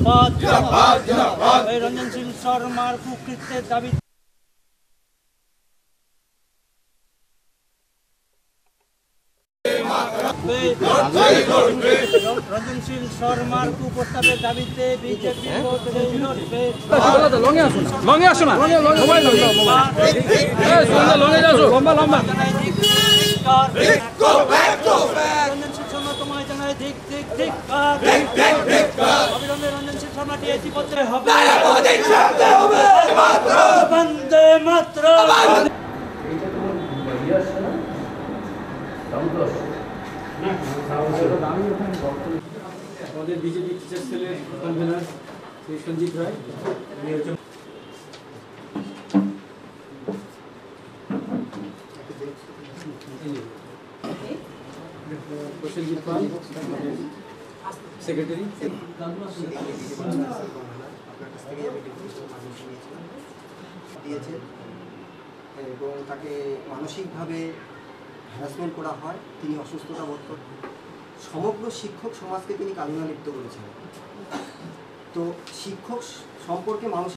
রঞ্জনশীল শর্মার কুকৃত্যের দাবি রঞ্জনশীল শর্মার কুপ্রস্তাবের দাবিতে বিজেপি লঙ্গে আসো না রঞ্জনশীল শর্মা তোমায় জানায় ধিক ধিক ধিক অবিলম্বে রঞ্জনশীল শর্মাটি এটি পত্রে হবে বন্দে মাতরম। আমাদের বিজেপি টিচার সেলের কনভেনার শ্রী সঞ্জিত রায়, প্রসেনজিৎ পাল সেক্রেটারি। দিয়েছেন এবং তাকে মানসিকভাবে হ্যারাসমেন্ট করা হয়, তিনি অসুস্থতা বোধ করেন। সমগ্র শিক্ষক সমাজকে তিনি কালিমা লিপ্ত করেছেন। তো শিক্ষক সম্পর্কে মানুষ